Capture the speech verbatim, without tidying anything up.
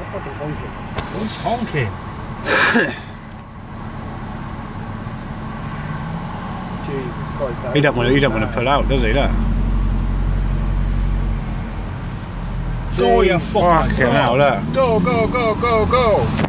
fucking honking. Who's honking? Jesus Christ. He don't want to. He don't want to pull out, does he? That. Go, you fucking Fucking hell, that. Go, go, go, go, go.